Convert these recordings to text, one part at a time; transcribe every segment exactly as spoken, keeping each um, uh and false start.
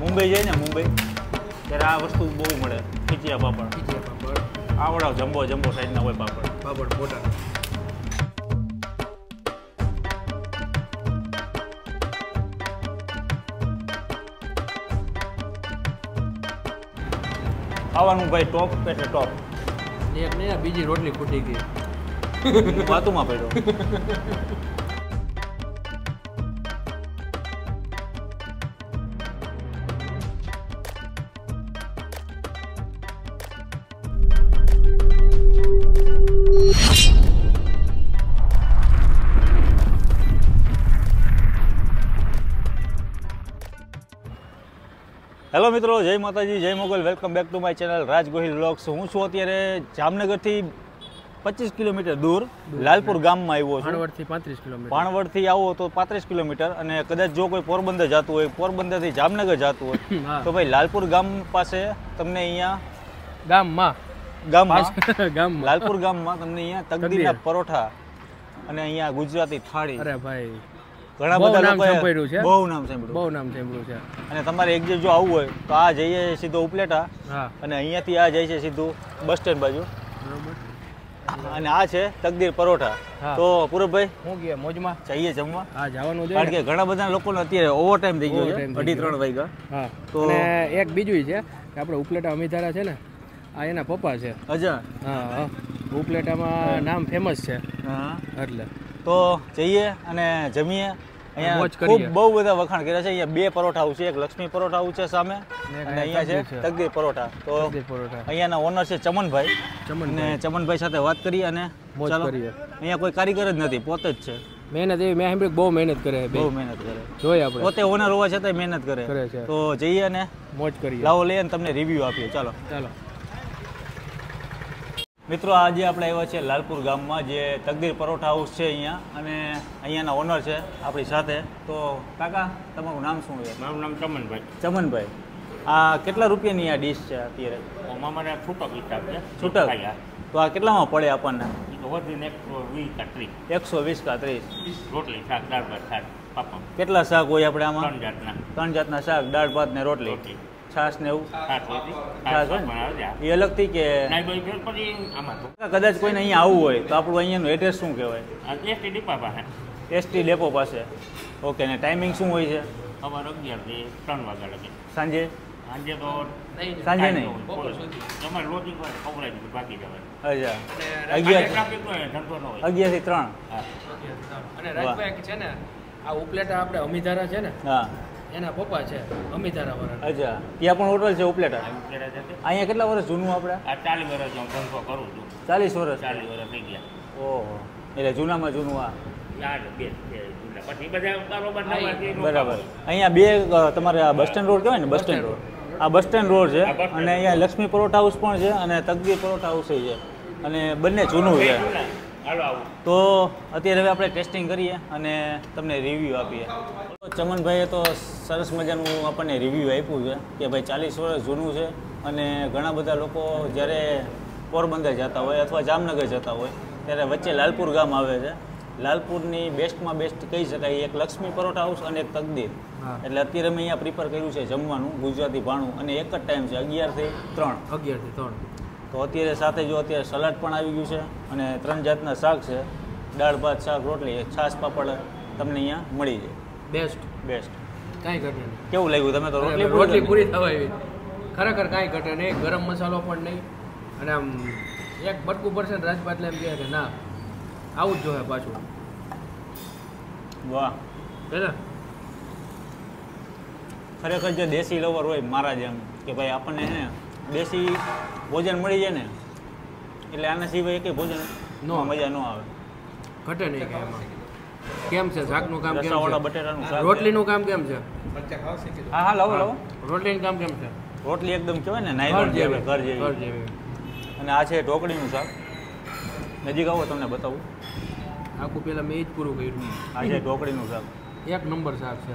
મુંબઈ જાય ને મુંબઈ ત્યારે આ વસ્તુ બહુ મળે. ખીચિયા પાપડ. ખીચિયા પાપડ આવડા જમ્બો જમ્બો સાઈઝના હોય પાપડ. પાપડ મોટા. ખાવાનું ભાઈ ટોપ એટલે ટોપ. એક ને બીજી રોટલી ફૂટી ગઈ. વાતુમાં પડ્યો. હેલો મિત્રો, જય માતાજી, જય Mogal. Welcome back to my channel Raj Gohil vlogs. હું છું અત્યારે જામનગરથી પચીસ કિલોમીટર દૂર લાલપુર ગામમાં આવ્યો છું. પાણવડથી પાંત્રીસ કિલોમીટર. પાણવડથી આવો તો પાંત્રીસ કિલોમીટર, અને કદાચ જો કોઈ પોરબંદર જતું હોય, પોરબંદરથી જામનગર જતું હોય તો ભાઈ લાલપુર ગામ પાસે તમને અહીંયા ગામમાં ગામમાં ગામમાં લાલપુર ગામમાં તમને અહીંયા તકદીરના પરોઠા અને અહીંયા ગુજરાતી થાળી. અરે ભાઈ, ઘણા બહુ બધા નામ લોકોએ સાંભળ્યું છે. બહુ નામ સાંભળ્યું બહુ નામ સાંભળ્યું છે. અને તમારે એક્ઝેક્ટ જો આવવું હોય તો આ જઈએ સીધો ઉપલેટા, હા, અને અહીંયાથી આ જાય છે સીધું બસ સ્ટેન્ડ બાજુ, બરોબર. અને આ છે તકદીર પરોઠા. હા. તો પૂરબભાઈ હું ગયા મોજમાં જઈએ જમવા, હા જવાનું છે, કારણ કે ઘણા બધા લોકોને અત્યારે ઓવર ટાઈમ થઈ ગયો છે, Overtime થઈ અઢી ગયો. ત્રણ વાગ્યા. હા. તો- અને એક બીજું છે કે આપણે ઉપલેટા અમિધારા છે ને, આ એના પપ્પા છે. અજા હા હા, ઉપલેટામાં નામ ફેમસ છે હા. એટલે તો જઈએ અને જમીએ. મોજ અહીંયા કરીએ. ખૂબ બહુ બધા વખાણ કર્યા છે. અહીંયા બે પરોઠા હાઉસ છે, એક લક્ષ્મી પરોઠા હાઉસ છે સામે, એક અને અહીંયા છે તકદીર છે. તકદીર પરોઠા. તો તકદીર પરોઠા અહીંયાના ઓનર છે ચમનભાઈ, ચમનભાઈ. અને ચમનભાઈ સાથે વાત કરીએ અને મોજ ચાલો. કરીએ. અહીંયા કોઈ કારીગર જ નથી, પોતે જ છે. મહેનત એવી મેં સાંભળ્યું બહુ મહેનત કરે બે બહુ મહેનત કરે, જોઈએ આપણે પોતે ઓનર હોવા છતાંય મહેનત કરે. કરે છે. તો જઈએ અને મોજ કરીએ. લાવો લઈએ અને તમને રિવ્યુ આપીએ. ચાલો ચાલો. મિત્રો, આજે આપણે આવ્યા છે લાલપુર ગામમાં, જે તકદીર પરોઠા હાઉસ છે અહીંયા, અને અહીંયાના ઓનર છે આપણી સાથે. તો કાકા, તમારું નામ શું છે? મારું નામ ચમનભાઈ. ચમનભાઈ, આ કેટલા રૂપિયાની આ ડીશ છે અત્યારે? ઓમાં મારે છૂટક હિસાબ છે. છૂટક? ખાયા. તો આ કેટલામાં પડે આપણને? ઈ તો વધીને એકસો વીસ કા ત્રીસ. એકસો વીસ કા ત્રીસ. રોટલી શાક દાળ ભાત શાક પાપડ કેટલા શાક હોય આપણે આમાં? ત્રણ જાતના ત્રણ જાતના શાક, દાળ ભાત ને રોટલી, રોટલી છાશ ને એવું. શાક હોય છે. છાશ શાક હોય પણ આવે છે. ને એ અલગથી કે નાઈ ધોઈ ફેર પછી આમાં તો કદાચ કોઈને અહીંયા આવવું હોય તો આપણું અહીંયાનું એડ્રેસ શું કહેવાય? આ એસટી ડીપા પાસે એસટી ડેપો પાસે. ઓકે, ને ટાઈમિંગ શું હોય છે? સવારે અગિયારથી ત્રણ વાગ્યા લગી. સાંજે? સાંજે તો સાંજે નહીં? તમારે લોજિક હોય ખવડાવી દીધું બાકી જવાય. અચ્છા, અગિયાર અગિયાર ટ્રાફિક હોય ધંધો ન હોય. અગિયારથી ત્રણ. હા. અને રાજભાઈ છે ને, આ ઉપલેટા આપણે અમિધારા છે ને, હા, એના પપ્પા છે અમિધારા વાળા. અચ્છા. ત્યાં પણ હોટલ છે ઉપલેટા? આવું કરે છે તે. અહીંયા કેટલા વર્ષ જૂનું આપણે? આ ચાલીસ વર્ષ હું ધંધો કરું છું. ચાલીસ વર્ષ. ચાલીસ વર્ષ થઈ ગયા. ઓહો, એટલે જૂનામાં જૂનું આ. યાર બે બે જુલા. પછી બધા બરોબર નવા જે લોકો બરાબર. હોય. અહીંયા બે અ, તમારે આ બસ સ્ટેન્ડ રોડ કહેવાય ને, બસ સ્ટેન્ડ રોડ. આ બસ સ્ટેન્ડ રોડ છે, આ બસ સ્ટેન્ડ. અને અહીંયા લક્ષ્મી પરોઠા હાઉસ પણ છે, અને તકદીર પરોઠા હાઉસ છે, અને બંને જૂનું બે છે. જુલા. હાલો આવું. તો અત્યારે હવે આપણે ટેસ્ટિંગ કરીએ અને તમને રિવ્યૂ આપીએ. તો ચમનભાઈએ તો સરસ મજાનું આપણને રિવ્યૂ આપ્યું છે કે ભાઈ ચાલીસ વર્ષ જૂનું છે, અને ઘણા બધા લોકો જ્યારે પોરબંદર જતા હોય અથવા જામનગર જતા હોય ત્યારે વચ્ચે લાલપુર ગામ આવે છે. લાલપુરની બેસ્ટમાં બેસ્ટ કહી શકાય એક લક્ષ્મી પરોઠા હાઉસ અને એક તકદીર. હા. એટલે અત્યારે મેં અહીંયા પ્રિફર કર્યું છે જમવાનું ગુજરાતી ભાણું, અને એક જ ટાઈમ છે અગિયારથી ત્રણ. અગિયારથી ત્રણ. તો અત્યારે સાથે જો અત્યારે સલાડ પણ આવી ગયું છે, અને ત્રણ જાતના શાક છે, દાળ ભાત શાક રોટલી, છાશ પાપડ તમને અહીંયા મળી જાય. બેસ્ટ. બેસ્ટ. કાંઈ ઘટે નહીં. કેવું લાગ્યું? તમે તો રોટલી રોટલી પૂરી પૂરી થવા આવી. ખરેખર કાંઈ ઘટે નહીં, ગરમ મસાલો પણ નહીં, અને આમ એક બટકું પર્સન્ટ રાજપાટ એમ કહે કે ના આવું જ જોઈએ પાછું. વાહ, હે ને? ખરેખર જે દેશી લવર હોય મારા જેમ, કે ભાઈ આપણને હે ને દેશી ભોજન મળી જાય ને, એટલે આના સિવાય એકેય ભોજન નો. મજા ન આવે. ઘટે નહીં કે એમાં. કેમ છે શાકનું કામ? કેમ રસાવાળા છે બટેટાનું શાક છે. રોટલીનું કામ? કેમ છે હા હા, લાવો લાવો. રોટલીનું કામ? કેમ છે રોટલી એકદમ કહેવાય ને નાયલોન જેવી, ઘર ઘર જેવી. જેવી. અને આ છે ઢોકળીનું શાક. નજીક આવો તમને બતાવું. આખું પેલા મેં એ જ પૂરું કર્યું. આ છે ઢોકળીનું શાક. એક નંબર શાક છે.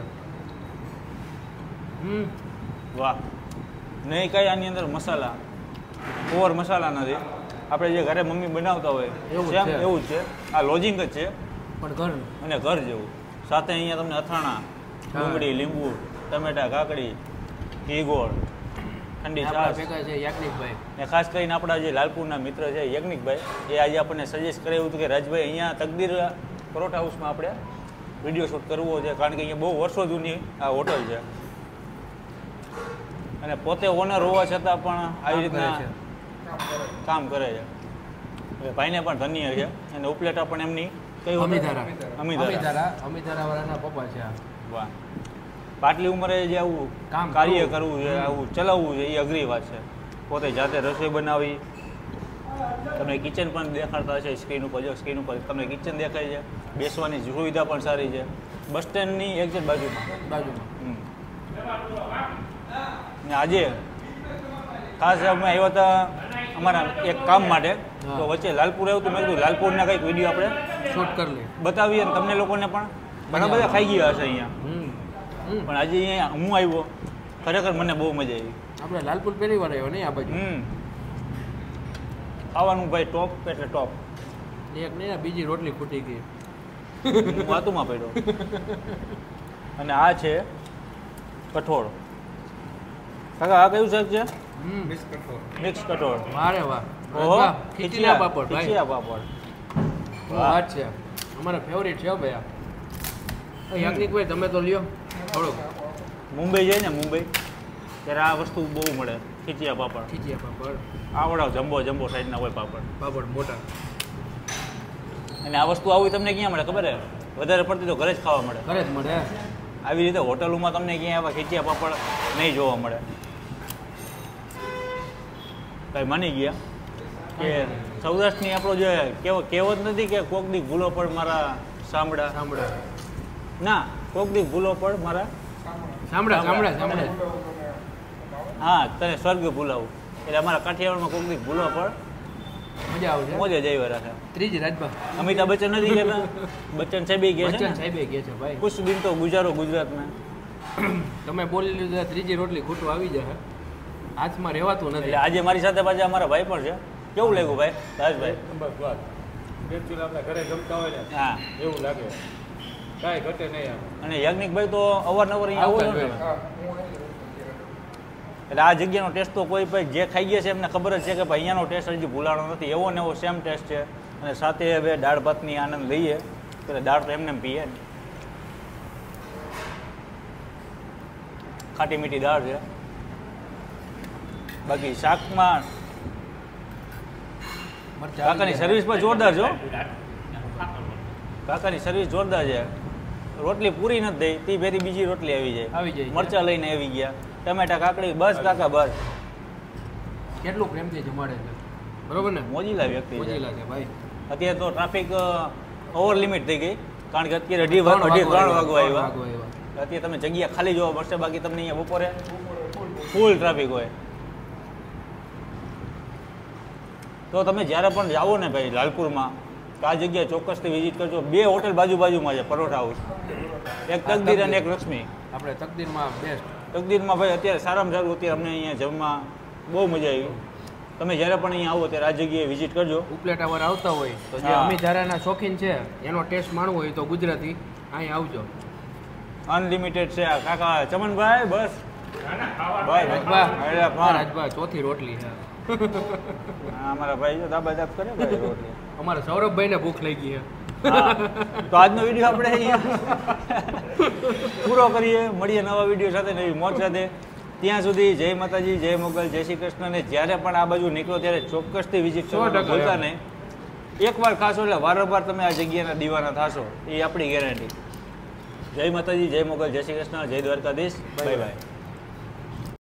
હમ વાહ. નહીં કાંઈ આની અંદર મસાલા, ઓવર મસાલા નથી. આપણે જે ઘરે મમ્મી બનાવતા હોય એવું જ સેમ છે. એવું જ છે. આ લોજિંગ જ છે, પણ ઘર અને ઘર જેવું. સાથે અહીંયા તમને અથાણા, ડુંગળી, લીંબુ, ટમેટા, કાકડી, ઘી ગોળ ઠંડી આપણા છાશ ભેગા છે યાજ્ઞિકભાઈ. ને ખાસ કરીને આપણા જે લાલપુરના મિત્ર છે યજ્ઞિકભાઈ એ આજે આપણને સજેસ્ટ કરાવ્યું હતું કે રાજભાઈ અહીંયા તકદીર પરોઠા હાઉસમાં આપણે વિડીયો શૂટ કરવો છે કારણ કે અહીંયા બહુ વર્ષો જૂની આ હોટલ છે અને પોતે ઓનર હોવા છતાં પણ આવી રીતના કામ કરે છે એટલે ભાઈને પણ ધન્ય છે અને ઉપલેટા પણ એમની કઈ અમિધારા અમિધારા અમિધારા અમિધારા વાળાના પપ્પા છે આ. વાહ પાટલી ઉંમરે જે આવું કામ કાર્ય કરવું. કરવું છે આવું ચલાવવું છે એ અઘરી વાત છે પોતે જાતે રસોઈ બનાવી તમને કિચન પણ દેખાડતા છે સ્ક્રીન ઉપર જો સ્ક્રીન ઉપર તમને કિચન દેખાય છે બેસવાની સુવિધા પણ સારી છે બસ સ્ટેન્ડની એક્ઝેક્ટ બાજુમાં બાજુમાં. હમ. ને આજે ખાસ અમે આવ્યા હતા અમારા એક કામ માટે તો વચ્ચે લાલપુર આવ્યું હતું મેં કીધું લાલપુરના કંઈક વિડીયો આપણે શૂટ કરી લે. બતાવીએ અને તમને લોકોને પણ ઘણા બધા ખાઈ ગયા હશે અહીંયા હમ હમ. પણ આજે અહીંયા હું આવ્યો ખરેખર મને બહુ મજા આવી આપણે લાલપુર પહેલી વાર આવ્યો નહીં આ બાજુ. હમ ખાવાનું ભાઈ ટોપ એટલે ટોપ એક નહીં આ બીજી રોટલી ખૂટી ગઈ. હું વાતુમાં પડ્યો અને આ છે કઠોળ કાકા આ કયું શાક છે હમ મિક્સ કઠોળ વારે વાહ. ઓહો વાહ, ખીચડીના પાપડ ભાઈ. ખીચીયા પાપડ શું વાત છે. અમારા ફેવરિટ છે હો ભાઈ આ. અ, યાજ્ઞિકભાઈ તમે તો લ્યો થોડુંક મુંબઈ જાય ને મુંબઈ ત્યારે આ વસ્તુ બહુ મળે ખીચીયા પાપડ ખીચડીયા પાપડ આવડા જમ્બો જમ્બો સાઈઝના હોય પાપડ પાપડ મોટા. અને આ વસ્તુ આવી તમને ક્યાં મળે ખબર હે વધારે પડતી તો ઘરે જ ખાવા મળે ઘરે જ મળે. આવી રીતે હોટલોમાં તમને ક્યાંય આવા ખીચીયા પાપડ નહીં જોવા મળે કઈ માની ગયા કે સૌરાષ્ટ્રની આપણો જે કેવો કહેવત નથી કે કોક દી ભૂલો પડ મારા સાંભળા સાંભળા ના કોક દી ભૂલો પડ મારા સાંભળા સાંભળા સાંભળા. હા તને સ્વર્ગ ભૂલાવું એટલે અમારા કાઠિયાવાડમાં કોક દી ભૂલો પડ મજા આવશે. મોજે જઈ રાખે ત્રીજી રાજભા અમિતાભ બચ્ચન નથી કહેતા બચ્ચન સાહેબ કહે છે બચ્ચન ને સાહેબે કહે છે ભાઈ કુછ દિન તો ગુજારો ગુજરાતમાં તમે બોલી લીધું આ ત્રીજી રોટલી ખોટું આવી જશે. હાથમાં રહેવાતું એટલે નથી. આજે મારી સાથે પાછા અમારા ભાઈ પણ છે કેવું લાગ્યું ભાઈ રાજભાઈ બસ વાત એકચ્યુઅલી આપણે ઘરે જમતા હોય ને હા એવું લાગે કાંઈ ઘટે નહીં આમ. અને યાજ્ઞિકભાઈ તો અવારનવાર અહીંયા આવો છો ને તમે? એટલે આ જગ્યાનો ટેસ્ટ તો કોઈ ભાઈ જે ખાઈ ગયા છે એમને ખબર જ છે કે ભાઈ અહીંયાનો ટેસ્ટ હજી ભૂલાણો નથી એવો ને એવો સેમ ટેસ્ટ છે અને સાથે હવે દાળ ભાતની આનંદ લઈએ એટલે દાળ તો એમને એમ પીએ ને ખાટી મીઠી દાળ છે બાકી શાકમાં મરચાં કાકાની આવી સર્વિસ પણ જોરદાર છો ખાતર. કાકાની સર્વિસ જોરદાર છે રોટલી પૂરી નથી થઈ તે ફેરી બીજી રોટલી આવી જાય આવી જાય. મરચાં લઈને આવી ગયા ટમેટા કાકડી બસ કાકા બસ જાય. કેટલું પ્રેમથી જમાડે છે બરોબર ને. મોજીલા વ્યક્તિ છે મોજીલા છે ભાઈ. અત્યારે તો ટ્રાફિક ઓવર લિમિટ થઈ ગઈ કારણ કે અત્યારે અઢી વાગ અઢી ત્રણ વાગવા આવ્યા વાગવા આવ્યા. અત્યારે તમે જગ્યા ખાલી જોવા મળશે બાકી તમને અહીંયા બપોરે ફૂલ ટ્રાફિક હોય તો તમે જ્યારે પણ જાઓ ને ભાઈ લાલપુરમાં તો આ જગ્યાએ ચોક્કસથી વિઝિટ કરજો બે હોટેલ બાજુ બાજુમાં છે પરોઠા હાઉસ એક તકદીર અને એક લક્ષ્મી આપણે તકદીરમાં બેસ્ટ. તકદીરમાં ભાઈ અત્યારે સારામાં સારું અત્યારે અમને અહીંયા જમવા બહુ મજા આવી તમે જ્યારે પણ અહીંયા આવો ત્યારે આ જગ્યાએ વિઝિટ કરજો ઉપલેટા વાર આવતા હોય તો જે હા. અમિધારાના શોખીન છે એનો ટેસ્ટ માણવો હોય તો ગુજરાતી અહીં આવજો. અનલિમિટેડ છે આ કાકા ચમનભાઈ બસ ના, ના, ખાવાનું ભાઈ રાજભા અરે હા, પણ રાજભા ચોથી રોટલી છે. હા, અમારા ભાઈ જો દાબા દાબ કરે ભાઈ રોટલી અમારા સૌરભભાઈને ભૂખ લઈ ગઈ છે. હા. તો આજનો વિડીયો આપણે અહીંયા પૂરો કરીએ મળીએ નવા વિડીયો સાથે નવી મોજ સાથે ત્યાં સુધી જય માતાજી જય મોગલ જય શ્રી કૃષ્ણ ને જ્યારે પણ આ બાજુ નીકળો ત્યારે ચોક્કસથી વિઝિટ સો કરવાનું ટકા ભૂલતા એમ. નહીં એકવાર ખાશો એટલે વારંવાર તમે આ જગ્યાના દીવાના થશો એ આપણી ગેરંટી જય માતાજી જય મોગલ જય શ્રી કૃષ્ણ જય દ્વારકાધીશ બાય બાય